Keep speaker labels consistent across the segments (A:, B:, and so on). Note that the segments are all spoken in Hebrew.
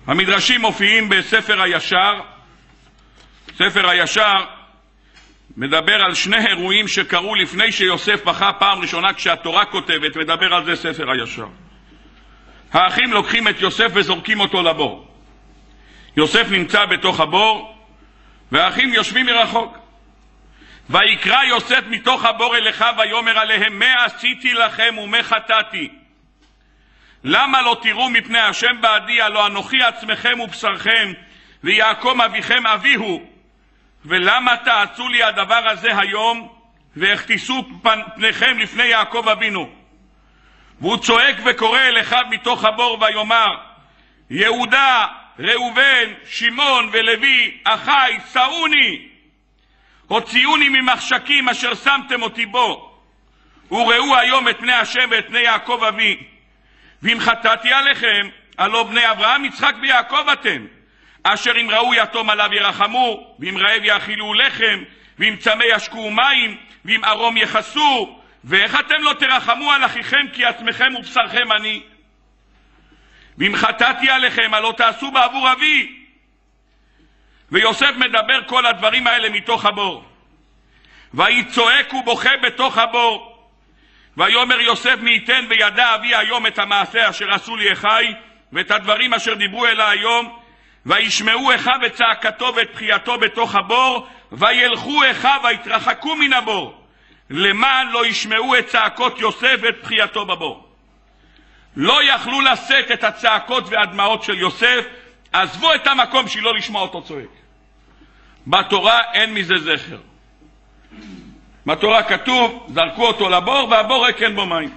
A: המדרשים מופיעים בספר הישר. ספר הישר מדבר על שני אירועים שקרו לפני שיוסף בכה פעם ראשונה כשהתורה כותבת, מדבר על זה ספר הישר. האחים לוקחים את יוסף וזורקים אותו לבור. יוסף נמצא בתוך הבור והאחים יושבים מרחוק. ויקרא יוסף מתוך הבור אל אחיו ויאמר עליהם, מה עשיתי לכם ומה חטאתי? למה לא תראו מפני השם בעדי? הלא אנוכי עצמכם ובשרכם ויעקב אביכם אביהו. ולמה תעשו לי הדבר הזה היום והכתיסו פניכם לפני יעקב אבינו? והוא צועק וקורא אל אחיו מתוך הבור ויאמר, יהודה, ראובן, שמעון ולוי, אחי, שאוני, הוציאוני ממחשכים אשר שמתם אותי בו, וראו היום את פני השם ואת פני יעקב אבי. ואם חטאתי עליכם, הלא בני אברהם, יצחק ויעקב אתם, אשר אם ראו יתום עליו ירחמו, ואם רעב יאכילו לחם, ואם צמא ישקו מים, ואם ערום יחסו, ואיך אתם לא תרחמו על אחיכם כי עצמכם ובשרכם אני? ואם חטאתי עליכם, הלא תעשו בעבור אבי. ויוסף מדבר כל הדברים האלה מתוך הבור. ויצועק ובוכה בתוך הבור. ויאמר יוסף, מי ייתן וידע אבי היום את המעשה אשר עשו לי אחי, ואת הדברים אשר דיברו אלי היום, וישמעו אחיו את צעקתו ואת בחייתו בתוך הבור, וילכו אחיו ויתרחקו מן הבור, למען לא ישמעו את צעקות יוסף ואת בחייתו בבור. לא יכלו לשאת את הצעקות והדמעות של יוסף, עזבו את המקום שלא לשמוע אותו צועק. בתורה אין מזה זכר. בתורה כתוב, זרקו אותו לבור והבור רק אין בו מים.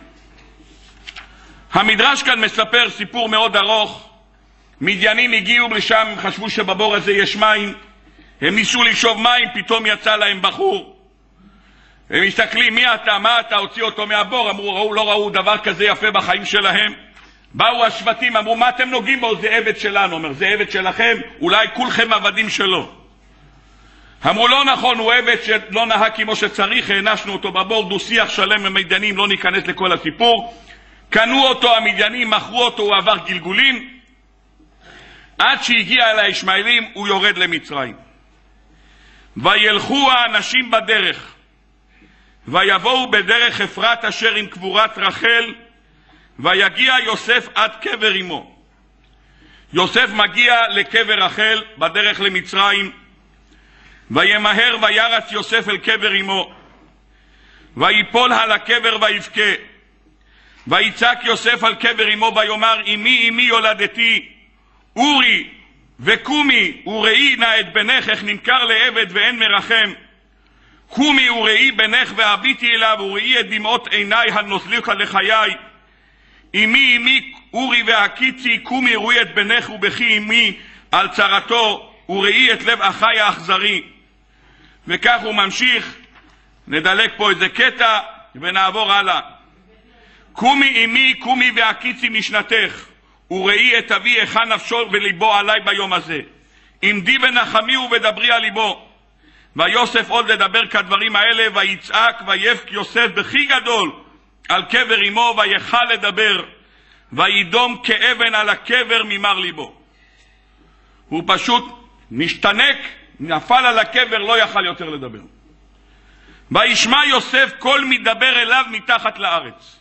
A: המדרש כאן מספר סיפור מאוד ארוך. מדיינים הגיעו לשם, חשבו שבבור הזה יש מים, הם ניסו לשאוב מים, פתאום יצא להם בחור. הם מסתכלים, מי אתה? מה אתה? הוציא אותו מהבור. אמרו, לא ראו דבר כזה יפה בחיים שלהם. באו השבטים, אמרו, מה אתם נוגעים בו? זה עבד שלנו. אומר, זה עבד שלכם? אולי כולכם עבדים שלו. אמרו, לא נכון, הוא עבד שלא נהג כמו שצריך, הענשנו אותו בבור. דו שיח שלם עם המדיינים, לא ניכנס לכל הסיפור. קנו אותו המדיינים, מכרו אותו, הוא עבר גלגולים, עד שהגיע אל הישמעאלים, הוא יורד למצרים. וילכו האנשים בדרך, ויבואו בדרך אפרת אשר עם קבורת רחל, ויגיע יוסף עד קבר אמו. יוסף מגיע לקבר רחל בדרך למצרים, וימהר וירץ יוסף אל קבר אמו, ויפול על הקבר ויבכה, ויצעק יוסף על קבר אמו ויאמר, אמי אמי יולדתי, אורי וקומי וראי נא את בנך איך נמכר לעבד ואין מרחם. קומי וראי בנך והביטי אליו וראי את דמעות עיניי הנוזליך לחיי. אמי אמי אורי והקיצי, קומי וראי את בנך ובכי אמי על צרתו וראי את לב אחי האכזרי. וכך הוא ממשיך. נדלק פה איזה קטע ונעבור הלאה. קומי אמי קומי והקיצי משנתך וראי את אבי איכה נפשו וליבו עלי ביום הזה. עמדי ונחמי ודברי על ליבו. ויוסף עוד לדבר כדברים האלה, ויצעק ויבך יוסף בכי גדול על קבר אמו, ויכל לדבר, וידום כאבן על הקבר ממר ליבו. הוא פשוט נשתנק, נפל על הקבר, לא יכל יותר לדבר. וישמע יוסף כל מדבר אליו מתחת לארץ.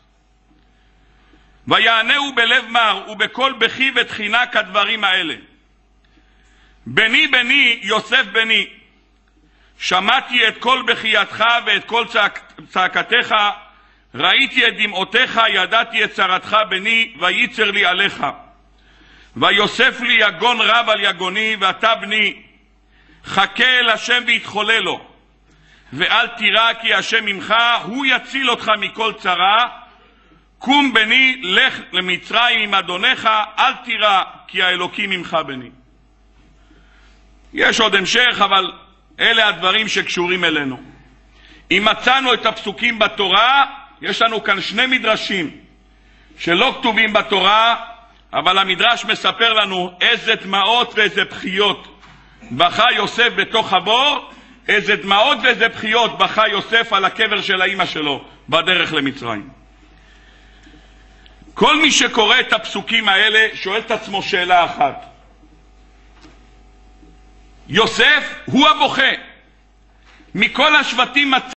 A: ויענהו בלב מר ובכל בכי ותחינה כדברים האלה. בני בני יוסף בני, שמעתי את כל בחייתך ואת כל צעקתך, ראיתי את דמעותיך, ידעתי את צרתך בני, וייצר לי עליך. ויוסף לי יגון רב על יגוני, ואתה בני, חכה אל השם והתחולל לו, ואל תירא כי השם ממך, הוא יציל אותך מכל צרה. קום בני, לך למצרים עם אדונך, אל תירא כי האלוקים ממך בני. יש עוד המשך, אבל אלה הדברים שקשורים אלינו. אם מצאנו את הפסוקים בתורה, יש לנו כאן שני מדרשים שלא כתובים בתורה, אבל המדרש מספר לנו איזה דמעות ואיזה בחיות בכה יוסף בתוך הבור, איזה דמעות ואיזה בחיות בכה יוסף על הקבר של האמא שלו בדרך למצרים. כל מי שקורא את הפסוקים האלה שואל את עצמו שאלה אחת, יוסף הוא הבוכה. מכל השבטים